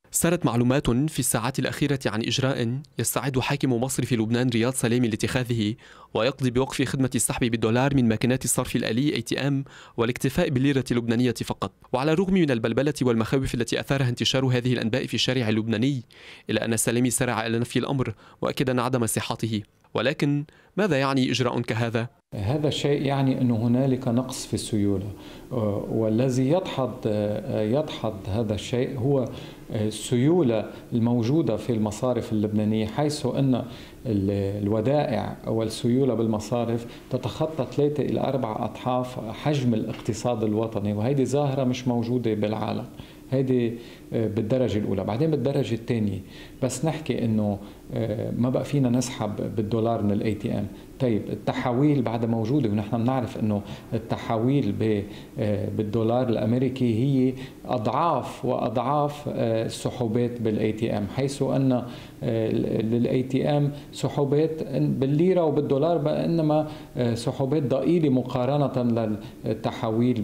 سارت معلومات في الساعات الأخيرة عن إجراء يستعد حاكم مصر في لبنان رياض سلامي لاتخاذه، ويقضي بوقف خدمة السحب بالدولار من ماكينات الصرف الآلي ATM والاكتفاء بالليرة اللبنانية فقط. وعلى الرغم من البلبلة والمخاوف التي أثارها انتشار هذه الأنباء في الشارع اللبناني، إلا أن سلامي سارع إلى نفي الأمر مؤكدا عدم صحته. ولكن ماذا يعني إجراء كهذا؟ هذا الشيء يعني أنه هنالك نقص في السيولة، والذي يدحض هذا الشيء هو السيولة الموجودة في المصارف اللبنانية، حيث أن الودائع والسيولة بالمصارف تتخطى 3 إلى 4 أضعاف حجم الاقتصاد الوطني، وهذه ظاهرة مش موجودة بالعالم. هيدي بالدرجة الأولى. بعدين بالدرجة الثانية بس نحكي إنه ما بقى فينا نسحب بالدولار من ATM. طيب التحويل بعدها موجودة، ونحن بنعرف إنه التحويل بالدولار الأمريكي هي أضعاف وأضعاف السحوبات بالATM، حيث أن للATM سحوبات بالليرة وبالدولار، بينما سحوبات ضئيلة مقارنة للتحويل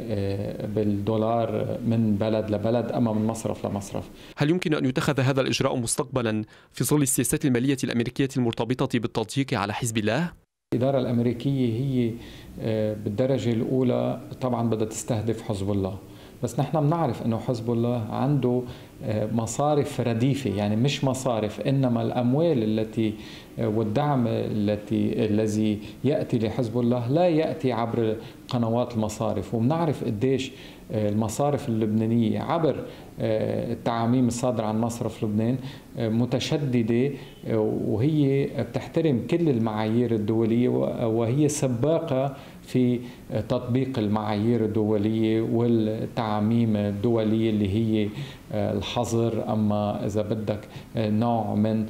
بالدولار من بلد لبلد أما من مصرف لمصرف. هل يمكن أن يتخذ هذا الإجراء مستقبلا في ظل السياسات المالية الأمريكية المرتبطة بالتضييق على حزب الله؟ الإدارة الأمريكية هي بالدرجة الأولى طبعا بدها تستهدف حزب الله، بس نحن بنعرف أنه حزب الله عنده مصارف رديفة، يعني مش مصارف إنما الأموال التي والدعم الذي يأتي لحزب الله لا يأتي عبر قنوات المصارف. وبنعرف قديش المصارف اللبنانية عبر التعاميم الصادرة عن مصرف لبنان متشددة، وهي بتحترم كل المعايير الدولية، وهي سباقة في تطبيق المعايير الدولية والتعاميم الدولية اللي هي الحظر، أما إذا بدك نوع من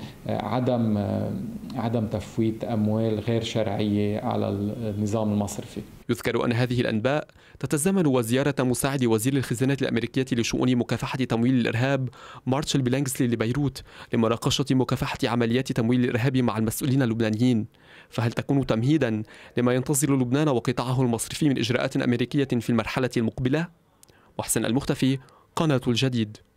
عدم تفويت أموال غير شرعية على النظام المصرفي. يذكر أن هذه الأنباء تتزامن وزيارة مساعد وزير الخزانة الأمريكية لشؤون مكافحة تمويل الإرهاب مارشال بيلانغسلي لبيروت لمناقشة مكافحة عمليات تمويل الإرهاب مع المسؤولين اللبنانيين. فهل تكون تمهيدا لما ينتظر لبنان وقطاعه المصرفي من إجراءات أمريكية في المرحلة المقبلة؟ محسن المختفي، قناة الجديد.